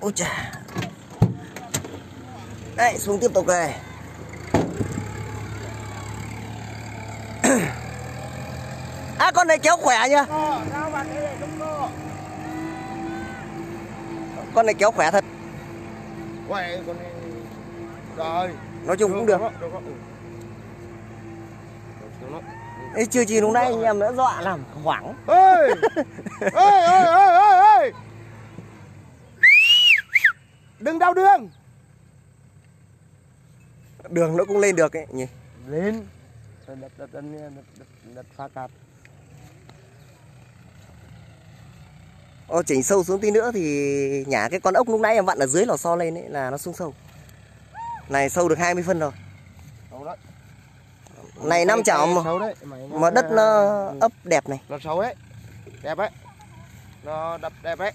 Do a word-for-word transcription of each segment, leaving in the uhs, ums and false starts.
Ôi chà. Đấy, xuống tiếp tục này. À, con này kéo khỏe nhá. Con này kéo khỏe thật. Quay con này. Rồi. Nói chung cũng được. Ê, chưa chi lúc nãy anh em đã dọa làm hoảng. Ê! Ê, ê, ê, ê, ê! Đừng đau đường. Đường nó cũng lên được ấy nhỉ. Lên. Đất đất đất đất đất, đất pha cát. Ô, chỉnh sâu xuống tí nữa thì nhả cái con ốc lúc nãy em vặn ở dưới lò xo lên ấy là nó xuống sâu. Này sâu được hai mươi phân rồi. Sâu đấy. Này năm chảo mà, mà đất nó ấp đẹp này. Nó xấu đấy. Đẹp đấy. Nó đập đẹp đấy.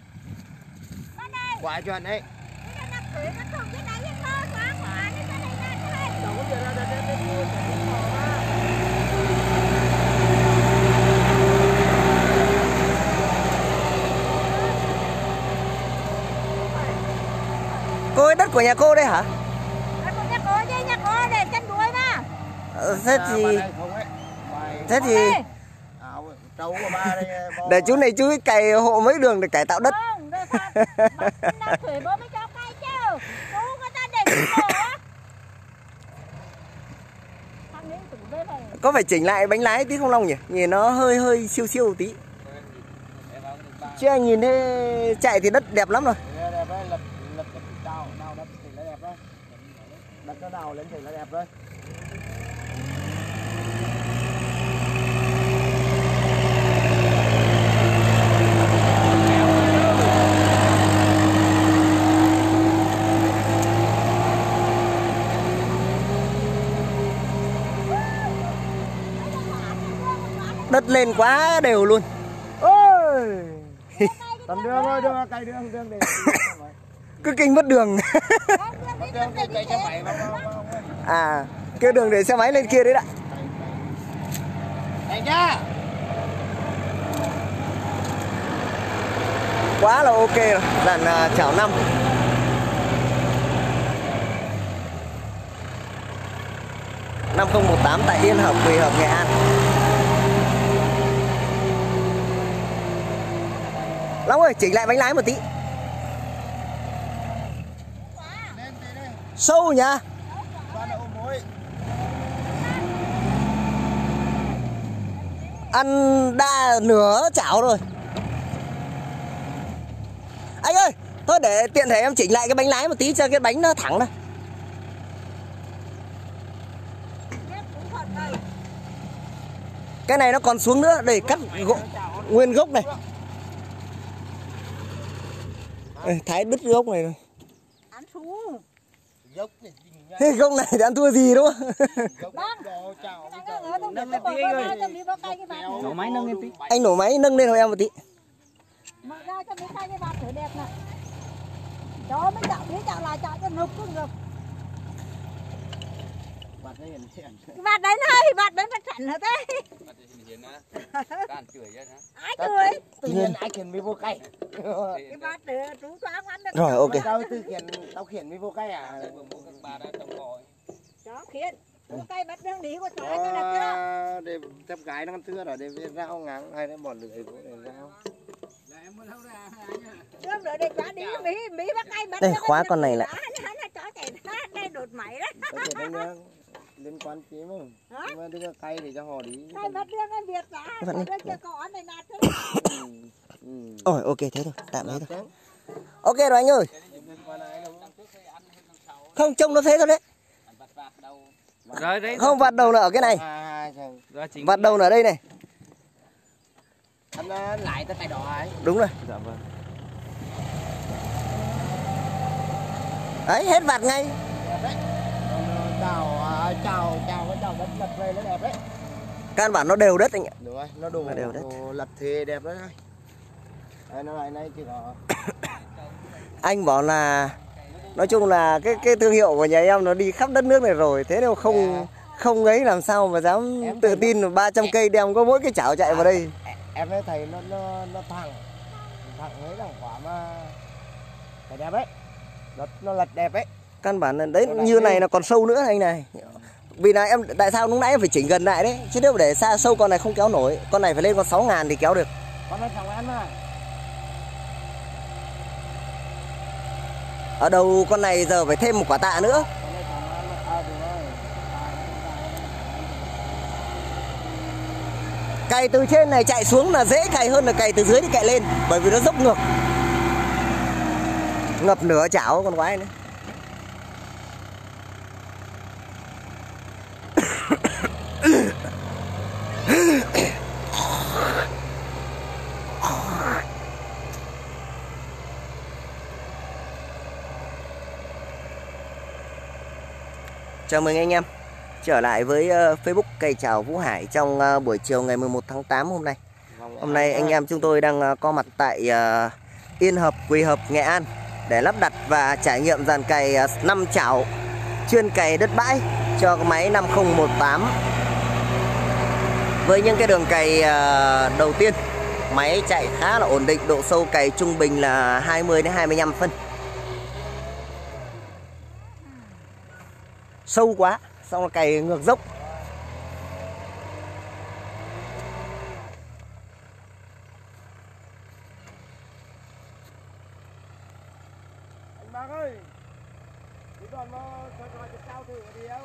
Quả chuyện đấy. Cô ơi, đất của nhà cô đây hả? Đất của nhà cô chứ, nhà cô để chân đuôi mà. Ờ, thế thì... Thế thì... Để chú này chú cày hộ mấy đường để cải tạo đất. Không, rồi sao? Nào thử bố mới cho cày chứ. Chú người ta để cái cổ á. Thằng ấy tủ đây này. Có phải chỉnh lại bánh lái tí không Long nhỉ? Nhìn nó hơi hơi siêu siêu tí. Chứ anh nhìn thế chạy thì đất đẹp lắm rồi. Đẹp đấy, lật lật đào đào đất thì nó đẹp đấy. Đất nó đào lên thì nó đẹp đấy. Đất lên quá đều luôn. Ôi. Tầm đường thôi, đường cày đường đường để. Cứ kinh mất đường. Mất đường thì cày cho mày mà. À, cái đường để xe máy lên kia đấy ạ. Cày nhá. Quá là ok rồi, dàn uh, chảo năm. năm không một tám tại Yên Hợp, Quỳ Hợp, Nghệ An. Long ơi, chỉnh lại bánh lái một tí. Sâu nhá. Ăn đa nửa chảo rồi. Anh ơi, thôi để tiện thể em chỉnh lại cái bánh lái một tí cho cái bánh nó thẳng này. Cái này nó còn xuống nữa, để cắt gỗ, nguyên gốc này. Ê, thái đứt gốc này rồi. Ăn xuống. Gốc này. Thế gốc này thì ăn thua gì đúng không? Nổ máy nâng lên tí. Anh nổ máy nâng lên hộ em một tí. Mở ra cho mấy cây cái bạt thử đẹp này. Cho mấy chậu, mấy chậu lại chậu cho ngực cũng được. Cái bạt đấy nó hơi, bạt đấy nó chảnh hả thế? Ai chửi? Tự nhiên ai khiển mới vô cây. Cái bạt để chú cho ăn được. Rồi ok. Tao tự khiển, tao khiển mới vô cây à? Chó khiển. Vô cây bắt đường đi của chó cho đẹp chưa? Để tép gái nó con thưa rồi, để rau ngắn hay là bỏ lưỡi của để rau. Đường rồi để chó đi, Mỹ, Mỹ bắt cây bắt. Đây, khóa con này lại. Chó chạy đây đột máy đấy. Có thể đánh nhá. Liên quan chí mà. Nhưng mà đưa cây để cho họ đi. Cây bắt đường anh Việt ra. Còn đây chưa có ăn này nạt thế. Ôi ok thế thôi, tạm đấy thôi. Ok rồi anh ơi. Không, trông nó thế thôi đấy. Rồi đấy. Không, vạt đầu là ở cái này. Vạt đầu là ở đây này. Anh lại tới tay đỏ ấy. Đúng rồi. Dạ vâng. Đấy, hết vạt ngay. Chào chào chào cái chào đất lật về nó đẹp đấy. Căn bản nó đều đất anh ạ. Được rồi, nó đủ nó đều đất. lật thì đẹp đấy. Đây nó lại này chỉ có. Anh bảo là nói chung là cái cái thương hiệu của nhà em nó đi khắp đất nước này rồi, thế nếu không yeah. không ấy làm sao mà dám em tự tin là ba trăm cây đem có mỗi cái chảo chạy vào đây. Em thấy thấy nó nó nó thẳng thẳng ấy là quả mà Phải đẹp ấy. Lật, nó lật đẹp ấy. Căn bản là đấy như này là còn sâu nữa anh này. Vì là em tại sao lúc nãy em phải chỉnh gần lại đấy. Chứ nếu để xa sâu con này không kéo nổi. Con này phải lên con sáu ngàn thì kéo được. Con nó thằng ăn mà. Ở đầu con này giờ phải thêm một quả tạ nữa. Con nó thằng ăn mà. À, đúng rồi. Cày từ trên này chạy xuống là dễ cày hơn là cày từ dưới thì cày lên. Bởi vì nó dốc ngược. Ngập nửa chảo con quái nữa. Chào mừng anh em trở lại với Facebook Cây Chảo Vũ Hải trong buổi chiều ngày mười một tháng tám hôm nay. Hôm nay anh em chúng tôi đang có mặt tại Yên Hợp, Quỳ Hợp, Nghệ An để lắp đặt và trải nghiệm dàn cày năm chảo chuyên cày đất bãi cho máy năm không một tám. Với những cái đường cày đầu tiên, máy chạy khá là ổn định, độ sâu cày trung bình là hai mươi đến hai mươi lăm phân. Sâu quá, xong là cày ngược dốc. Anh Bác ơi. Chỉ còn nó cho cho cho cao thử một điều.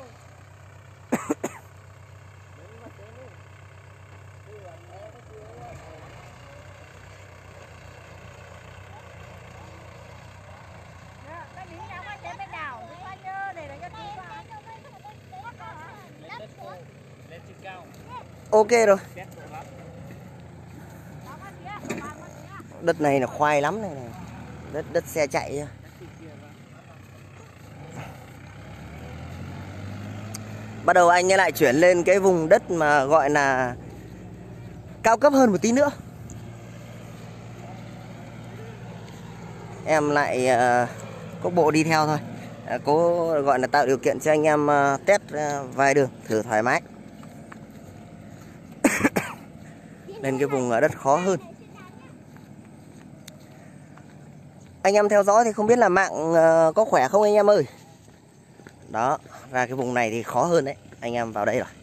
Đến mặt đến đi. Đi ăn nó nó chưa. Cái miếng nào mà chế bên đảo, chúng ta nhớ để là cho chúng ta. Lên trên cao. Ok rồi. Test độ lắm. Đất này là khoai lắm này này. Đất đất xe chạy. Bắt đầu anh ấy lại chuyển lên cái vùng đất mà gọi là cao cấp hơn một tí nữa. Em lại uh, có bộ đi theo thôi. Uh, cố gọi là tạo điều kiện cho anh em uh, test uh, vài đường thử thoải mái. Lên cái vùng đất khó hơn. Anh em theo dõi thì không biết là mạng uh, có khỏe không anh em ơi. Đó, ra cái vùng này thì khó hơn đấy. Anh em vào đây rồi.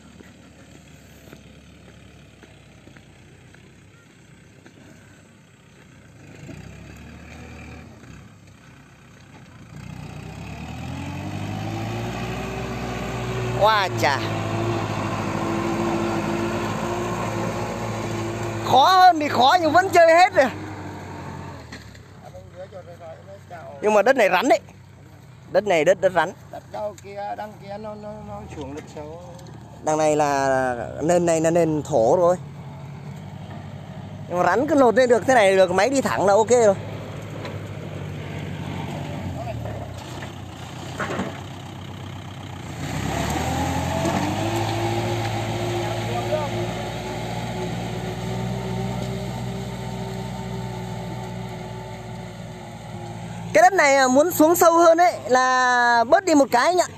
Wow chà. Khó hơn thì khó nhưng vẫn chơi hết rồi. Nhưng mà đất này rắn đấy. Đất này đất đất rắn. Đất đâu kia, đằng kia nó nó nó xuống đất sâu. Đằng này là nền này là nền thổ rồi. Nhưng mà rắn cứ lột lên được thế này được, máy đi thẳng là ok rồi. Cái đất này muốn xuống sâu hơn ấy là bớt đi một cái nhỉ.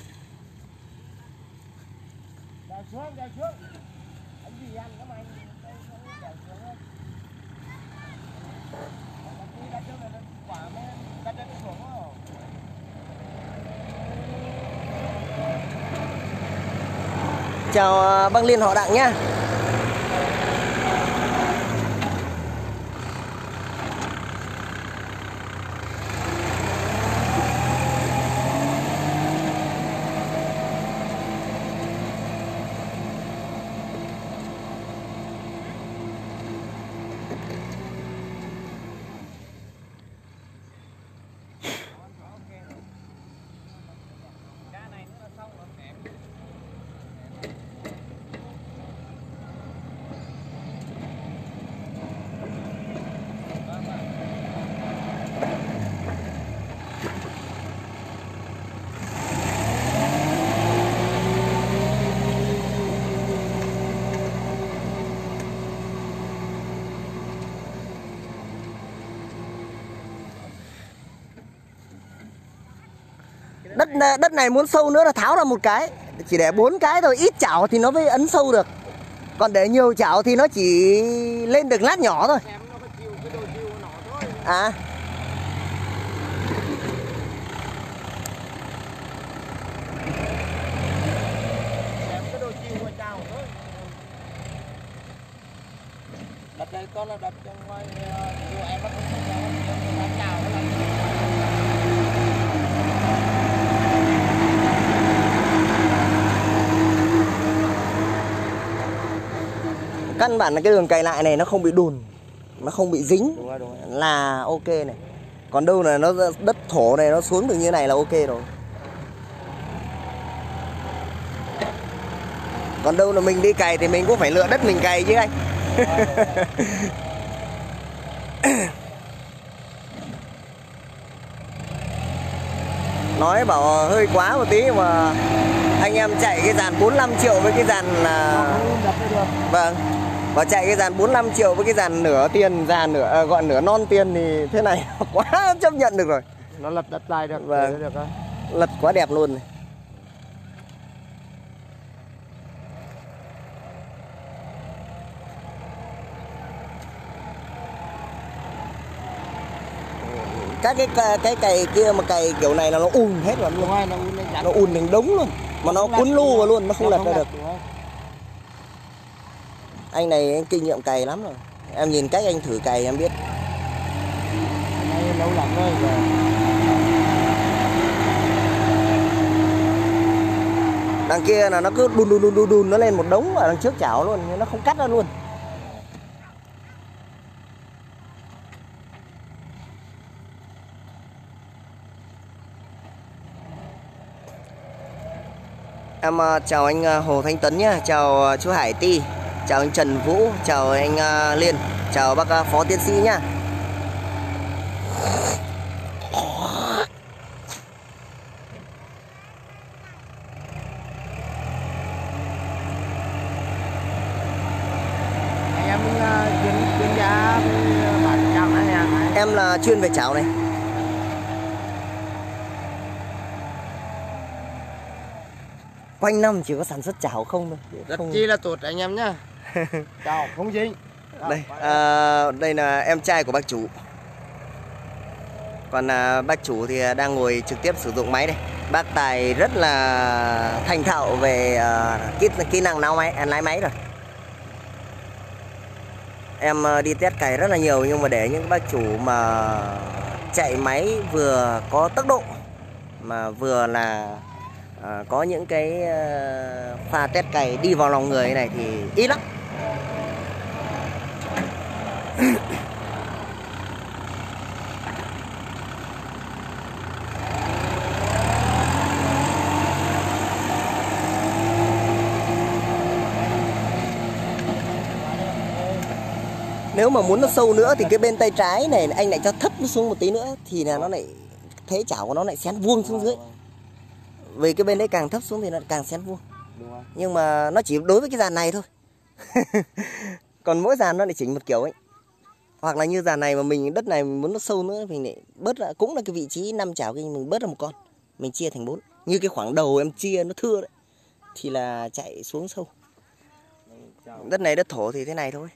Đào xuống, đào xuống. Anh gì ăn cái mày. Đào xuống hết. Đặt xuống là quả mới đặt lên xuống rồi. Chào bác Liên họ Đặng nhá. Đất đất này muốn sâu nữa là tháo ra một cái. Chỉ để bốn cái thôi, ít chảo thì nó mới ấn sâu được. Còn để nhiều chảo thì nó chỉ lên được lát nhỏ thôi. À. là đập trong ngoài ruộng em nó không có bán chào nó làm căn bản là cái đường cày lại này nó không bị đùn, nó không bị dính. đúng rồi, đúng rồi. Là ok này. Còn đâu là nó đất thổ này nó xuống được như này là ok rồi. Còn đâu là mình đi cày thì mình cũng phải lựa đất mình cày chứ anh. Nói bảo hơi quá một tí mà anh em chạy cái dàn bốn mươi lăm triệu với cái dàn là vâng. Và chạy cái dàn bốn mươi lăm triệu với cái dàn nửa tiền, dàn nửa à, gọi nửa non tiền thì thế này quá chấp nhận được rồi. Nó lật đất lại được. Vâng. Được đó. Lật quá đẹp luôn này. Các cái cái cày kia mà cày kiểu này là nó ùn hết rồi luôn. Đúng rồi, nó ùn lên Nó ùn thành đống luôn. Mà nó cuốn lu vào luôn, nó không lật ra được. Anh này anh kinh nghiệm cày lắm rồi. Em nhìn cách anh thử cày em biết. Này lâu lắm rồi. Đằng kia là nó cứ đun đun đun đun, đun nó lên một đống ở đằng trước chảo luôn, nó không cắt ra luôn. Em uh, chào anh uh, Hồ Thanh Tuấn nhé, chào uh, chú Hải Ti, chào anh Trần Vũ, chào anh uh, Liên, chào bác uh, Phó Tiến sĩ nhá. Anh em uh, chuyên, chuyên gia về bán chảo này à? Em là chuyên về chảo này. Quanh năm chỉ có sản xuất chảo không thôi. Rất Không... chi là tốt anh em nhá. Chào không dính. Đây, à, đây là em trai của bác chủ. Còn à, bác chủ thì đang ngồi trực tiếp sử dụng máy đây. Bác Tài rất là thành thạo về à, kỹ, kỹ năng lái máy, lái máy rồi. Em à, đi test cày rất là nhiều, nhưng mà để những bác chủ mà chạy máy vừa có tốc độ mà vừa là à, có những cái à, pha test cày đi vào lòng người này thì ít lắm. Nếu mà muốn nó sâu nữa thì cái bên tay trái này anh lại cho thấp nó xuống một tí nữa thì là nó lại thế chảo của nó lại xén vuông xuống dưới. Vì cái bên đấy càng thấp xuống thì nó càng xén vuông. Nhưng mà nó chỉ đối với cái dàn này thôi. Còn mỗi dàn nó lại chỉnh một kiểu ấy. Hoặc là như dàn này mà mình đất này mình muốn nó sâu nữa mình lại bớt ra, cũng là cái vị trí năm chảo kia mình bớt ra một con, mình chia thành bốn. Như cái khoảng đầu em chia nó thưa đấy thì là chạy xuống sâu. Đất này đất thổ thì thế này thôi.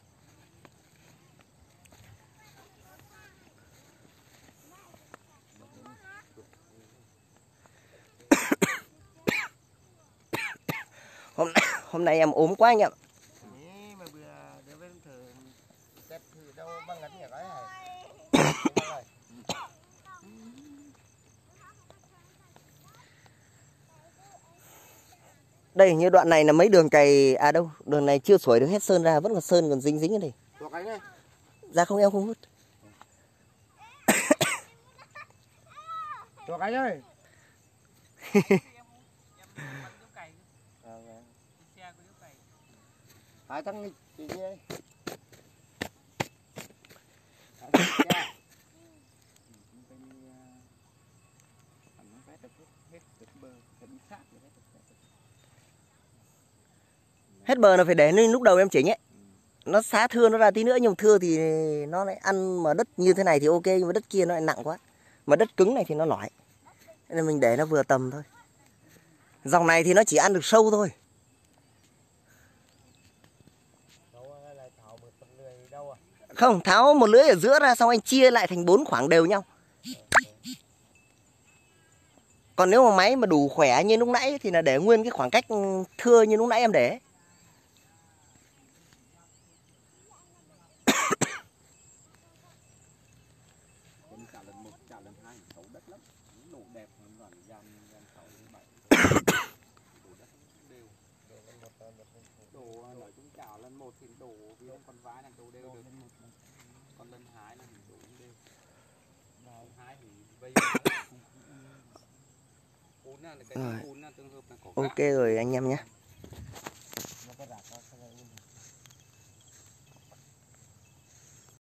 Hôm nay, hôm nay em ốm quá anh ạ. Đây như đoạn này là mấy đường cày à đâu, đường này chưa sủi được hết sơn ra, vẫn còn sơn còn dính dính ở đây. Ra không em không hút. Chuột anh ơi. Hai thằng nghịch gì vậy? Hết bờ là phải để nên lúc đầu em chỉnh ấy. Nó xá thưa nó ra tí nữa, nhưng thưa thì nó lại ăn, mà đất như thế này thì ok, nhưng mà đất kia nó lại nặng quá. Mà đất cứng này thì nó lõi. Nên mình để nó vừa tầm thôi. Dòng này thì nó chỉ ăn được sâu thôi. Không, tháo một lưỡi ở giữa ra xong anh chia lại thành bốn khoảng đều nhau. Còn nếu mà máy mà đủ khỏe như lúc nãy thì là để nguyên cái khoảng cách thưa như lúc nãy em để. chảo lần một thì đổ vì con vái là đổ đều được, còn lần hái là mình đổ đều. Lần hái thì bây giờ uốn là cái uốn là tương hợp là có. Ok rồi anh em nhé. Nó có rạc đó,